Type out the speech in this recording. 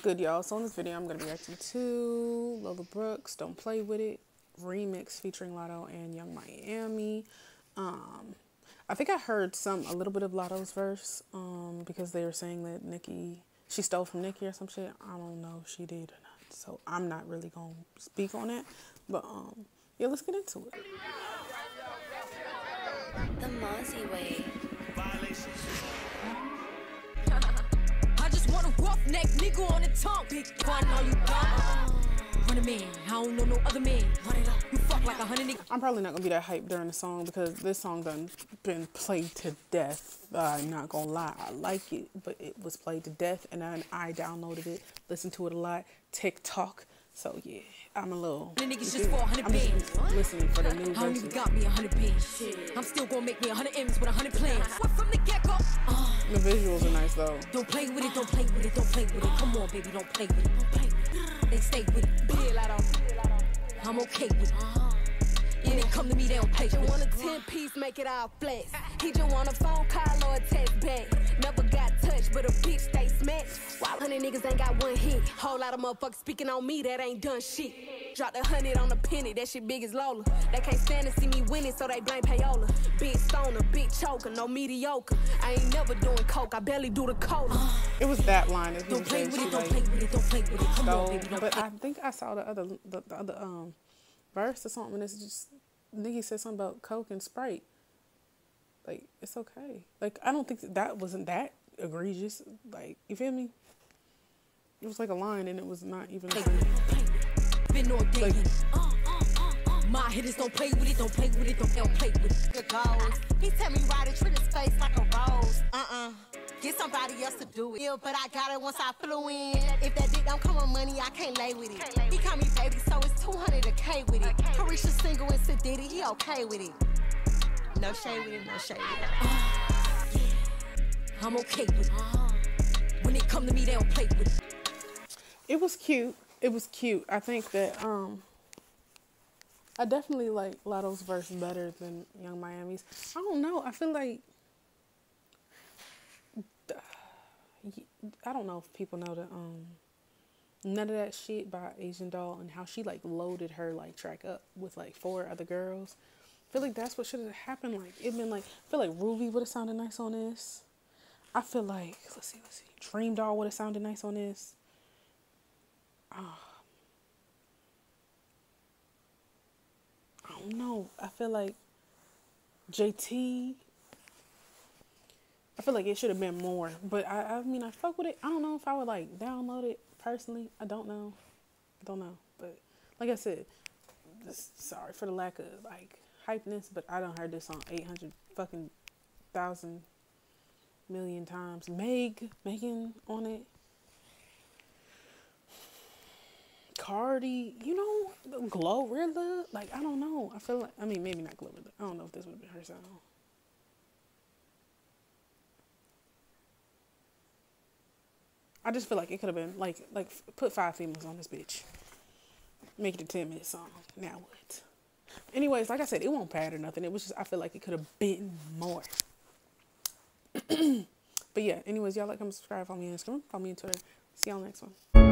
Good, y'all? So in this video, I'm going to be reacting to Lola Brooks, Don't Play With It remix featuring Latto and Young Miami. I think I heard a little bit of Latto's verse because they were saying that she stole from Nicki or some shit. I don't know if she did or not, so I'm not really going to speak on it. But yeah, let's get into it. The Mozzie way. I just want a roughneck nigga on the tongue. Big fun, all you got. Run a man, I don't know no other man. Run it up, you fuck like 100 niggas. I'm probably not gonna be that hyped during the song because this song done been played to death. I'm not gonna lie, I like it, but it was played to death, and then I downloaded it, listened to it a lot, TikTok. So yeah, I'm a little. Niggas just for 100 I'm just listening for the new I don't even verses. got me 100 bands. I'm still gonna make me 100 M's with 100 plans. What from the get-go? The visuals are nice though. Don't play with it, don't play with it, don't play with it. Come on, baby, don't play with it, don't play with it. They stay with it. Bill out of. I'm okay with it. Yeah, they come to me, they don't pay for it. Want a 10-piece, make it all flex. He just want a phone call or a text back. Never got touched, but a bitch stay smacked. While 100 niggas ain't got one hit. Whole lot of motherfuckers speaking on me that ain't done shit. Dropped 100 on the penny, that shit big as Lola. They can't stand to see me winning, so they blame payola. Big stoner, big choker, no mediocre. I ain't never doing coke, I barely do the cola. It was that line. Don't play with it, don't play with it, don't play with it. Come on, baby, don't But play. I think I saw the other verse or something. It's just Nicki said something about Coke and Sprite. Like, it's okay. Like, I don't think that wasn't that egregious. Like, you feel me? It was like a line and it was not even. Been all day. My hitters don't play with it, don't play with it, don't play with it. Goes. He tell me ride it, treat his face like a rose. Get somebody else to do it. Yeah, but I got it once I flew in. If that dick don't come with money, I can't lay with it. He call me baby, so it's 200 a K with it. Carisha single and Sid Diddy, he okay with it. No shade with it, no shade with it. I'm okay with it. When it come to me, they don't play with it. It was cute. It was cute. I think that I definitely like Latto's verse better than Young Miami's. I don't know. I feel like I don't know if people know that None of That Shit by Asian Doll and how she like loaded her like track up with like 4 other girls. I feel like that's what should have happened. Like it been like I feel like Ruby would have sounded nice on this. I feel like let's see. Dream Doll would have sounded nice on this. I don't know. I feel like JT. I feel like it should have been more, but I mean, I fuck with it. I don't know if I would like download it personally. I don't know, but like I said, sorry for the lack of like hypeness, but I done heard this song 800,000 million times. Megan on it. Cardi, you know, Glorilla. Like I don't know. I feel like maybe not Glorilla. I don't know if this would have been her sound. I just feel like it could have been like put 5 females on this bitch. Make it a 10-minute song. Now what? Anyways, like I said, it won't pad or nothing. It was just I feel like it could have been more. But yeah, anyways, y'all like, comment, subscribe, follow me on Instagram, follow me on Twitter. See y'all next one.